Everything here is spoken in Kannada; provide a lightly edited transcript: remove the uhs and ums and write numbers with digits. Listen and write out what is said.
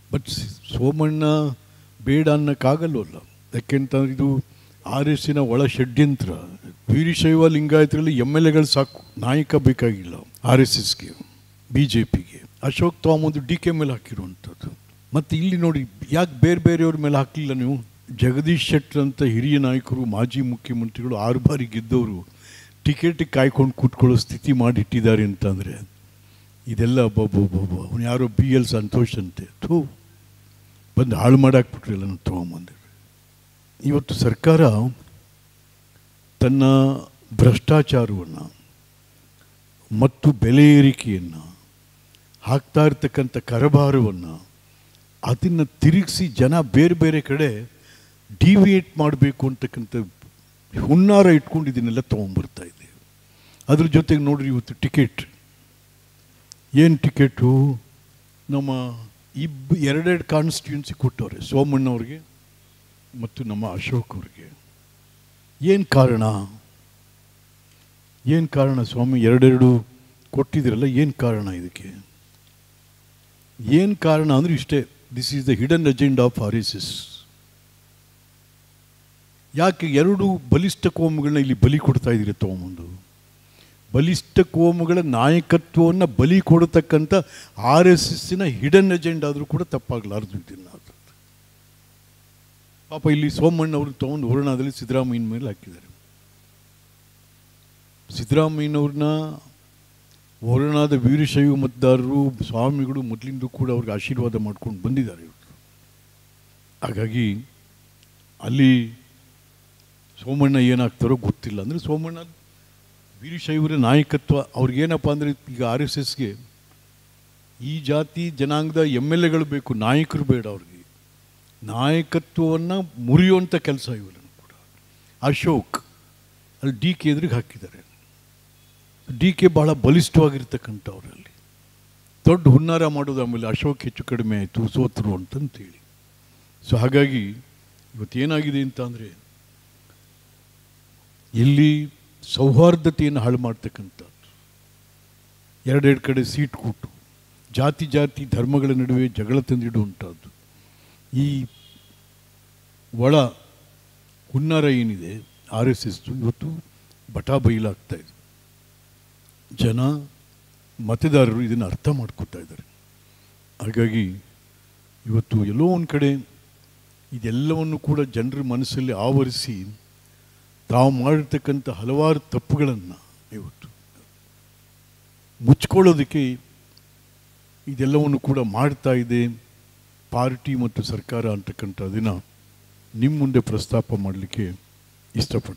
ಬಟ್ ಸೋಮಣ್ಣ ಬೇಡ ಅನ್ನೋಕ್ಕಾಗಲ್ವಲ್ಲ. ಯಾಕೆಂತಂದ್ರೆ ಇದು RSನ ಒಳ ಷಡ್ಯಂತ್ರ. ವೀರಶೈವ ಲಿಂಗಾಯತರಲ್ಲಿ MLAಗಳು ಸಾಕು, ನಾಯಕ ಬೇಕಾಗಿಲ್ಲ RSSಗೆ, BJPಗೆ. ಅಶೋಕ್ ತಗೊಂಬಂದು DK ಮೇಲೆ ಹಾಕಿರುವಂಥದ್ದು. ಮತ್ತು ಇಲ್ಲಿ ನೋಡಿ, ಯಾಕೆ ಬೇರೆ ಬೇರೆಯವ್ರ ಮೇಲೆ ಹಾಕಲಿಲ್ಲ ನೀವು? ಜಗದೀಶ್ ಶೆಟ್ಟರ್ ಅಂತ ಹಿರಿಯ ನಾಯಕರು, ಮಾಜಿ ಮುಖ್ಯಮಂತ್ರಿಗಳು, 6 ಬಾರಿ ಗೆದ್ದವರು ಟಿಕೆಟಿಗೆ ಕಾಯ್ಕೊಂಡು ಕೂತ್ಕೊಳ್ಳೋ ಸ್ಥಿತಿ ಮಾಡಿಟ್ಟಿದ್ದಾರೆ ಅಂತಂದರೆ ಇದೆಲ್ಲ ಅವನು ಯಾರೋ BL ಸಂತೋಷ್ ಅಂತೆ ಬಂದು ಹಾಳು ಮಾಡಾಕ್ಬಿಟ್ರು ಎಲ್ಲ ತೊಗೊಂಬಂದಿರು. ಇವತ್ತು ಸರ್ಕಾರ ತನ್ನ ಭ್ರಷ್ಟಾಚಾರವನ್ನು ಮತ್ತು ಬೆಲೆ ಏರಿಕೆಯನ್ನು, ಹಾಕ್ತಾ ಇರ್ತಕ್ಕಂಥ ಕರಭಾರವನ್ನು, ಅದನ್ನು ತಿರುಗಿಸಿ ಜನ ಬೇರೆ ಬೇರೆ ಕಡೆ ಡಿವಿಯೇಟ್ ಮಾಡಬೇಕು ಅಂತಕ್ಕಂಥ ಹುನ್ನಾರ ಇಟ್ಕೊಂಡು ಇದನ್ನೆಲ್ಲ ತೊಗೊಂಬರ್ತಾ ಇದೆ. ಅದ್ರ ಜೊತೆಗೆ ನೋಡ್ರಿ, ಇವತ್ತು ಟಿಕೆಟ್ ಏನು ಟಿಕೆಟು ನಮ್ಮ ಎರಡೆರಡು ಕಾನ್ಸ್ಟಿಟ್ಯೂನ್ಸಿ ಕೊಟ್ಟವ್ರೆ, ಸೋಮಣ್ಣವ್ರಿಗೆ ಮತ್ತು ನಮ್ಮ ಅಶೋಕ್ ಅವ್ರಿಗೆ. ಏನು ಕಾರಣ ಸ್ವಾಮಿ? ಎರಡೆರಡು ಕೊಟ್ಟಿದ್ದೀರಲ್ಲ, ಏನು ಕಾರಣ ಇದಕ್ಕೆ? ಏನು ಕಾರಣ ಅಂದರೆ ಇಷ್ಟೇ, this is the hidden agenda of RSS. ಯಾಕೆ ಎರಡು ಬಲಿಷ್ಠ ಕೋಮುಗಳನ್ನ ಇಲ್ಲಿ ಬಲಿ ಕೊಡ್ತಾ ಇದ್ದೀರಿ ತೊಗೊಂಬಂದು? ಬಲಿಷ್ಠ ಕೋಮುಗಳ ನಾಯಕತ್ವವನ್ನು ಬಲಿ ಕೊಡತಕ್ಕಂಥ RSSನ ಹಿಡನ್ ಅಜೆಂಡಾ ಆದರೂ ಕೂಡ ತಪ್ಪಾಗಲಾರ್ದು ಇದನ್ನು. ಪಾಪ ಇಲ್ಲಿ ಸೋಮಣ್ಣವ್ರನ್ನ ತೊಗೊಂಡು ವರ್ಣದಲ್ಲಿ ಸಿದ್ದರಾಮಯ್ಯನ ಮೇಲೆ ಹಾಕಿದ್ದಾರೆ. ಸಿದ್ದರಾಮಯ್ಯನವ್ರನ್ನ ವರ್ಣಾದ ವೀರಶೈವ ಮತದಾರರು, ಸ್ವಾಮಿಗಳು ಮೊದಲಿಂದ ಕೂಡ ಅವ್ರಿಗೆ ಆಶೀರ್ವಾದ ಮಾಡ್ಕೊಂಡು ಬಂದಿದ್ದಾರೆ ಇವತ್ತು. ಹಾಗಾಗಿ ಅಲ್ಲಿ ಸೋಮಣ್ಣ ಏನಾಗ್ತಾರೋ ಗೊತ್ತಿಲ್ಲ. ಅಂದರೆ ಸೋಮಣ್ಣ ವೀರಶೈವರ ನಾಯಕತ್ವ ಅವ್ರಿಗೇನಪ್ಪ ಅಂದರೆ, ಈಗ RSSಗೆ ಈ ಜಾತಿ ಜನಾಂಗದ MLAಗಳು ಬೇಕು, ನಾಯಕರು ಬೇಡ. ಅವ್ರಿಗೆ ನಾಯಕತ್ವವನ್ನು ಮುರಿಯುವಂಥ ಕೆಲಸ ಇವೆಲ್ಲನೂ ಕೂಡ. ಅಶೋಕ್ ಅಲ್ಲಿ DK ಎದುರಿಗೆ ಹಾಕಿದ್ದಾರೆ. DK ಬಹಳ ಬಲಿಷ್ಠವಾಗಿರ್ತಕ್ಕಂಥವ್ರಲ್ಲಿ ದೊಡ್ಡ ಹುನ್ನಾರ ಮಾಡೋದು. ಆಮೇಲೆ ಅಶೋಕ್ ಹೆಚ್ಚು ಕಡಿಮೆ ಆಯಿತು, ಸೋತರು ಅಂತಂತೇಳಿ. ಸೊ ಹಾಗಾಗಿ ಇವತ್ತೇನಾಗಿದೆ ಅಂತ ಅಂದರೆ, ಇಲ್ಲಿ ಸೌಹಾರ್ದತೆಯನ್ನು ಹಾಳು ಮಾಡ್ತಕ್ಕಂಥದ್ದು, ಎರಡೆರಡು ಕಡೆ ಸೀಟ್ ಕೊಟ್ಟು ಜಾತಿ ಧರ್ಮಗಳ ನಡುವೆ ಜಗಳ ತಂದಿಡುವಂಥದ್ದು, ಈ ಒಳ ಹುನ್ನಾರ ಏನಿದೆ RSS ಇವತ್ತು ಬಟಾ ಬಯಲಾಗ್ತಾ ಇದೆ. ಜನ ಮತದಾರರು ಇದನ್ನು ಅರ್ಥ ಮಾಡ್ಕೊತಾ ಇದ್ದಾರೆ. ಹಾಗಾಗಿ ಇವತ್ತು ಎಲ್ಲೋ ಒಂದು ಕಡೆ ಇದೆಲ್ಲವನ್ನು ಕೂಡ ಜನರ ಮನಸ್ಸಲ್ಲಿ ಆವರಿಸಿ ತಾವು ಮಾಡಿರ್ತಕ್ಕಂಥ ಹಲವಾರು ತಪ್ಪುಗಳನ್ನು ಇವತ್ತು ಮುಚ್ಕೊಳ್ಳೋದಕ್ಕೆ ಇದೆಲ್ಲವನ್ನು ಕೂಡ ಮಾಡ್ತಾ ಇದೆ ಪಾರ್ಟಿ ಮತ್ತು ಸರ್ಕಾರ ಅಂತಕ್ಕಂಥದ್ದನ್ನು ನಿಮ್ಮ ಮುಂದೆ ಪ್ರಸ್ತಾಪ ಮಾಡಲಿಕ್ಕೆ ಇಷ್ಟಪಡ್ತೀನಿ.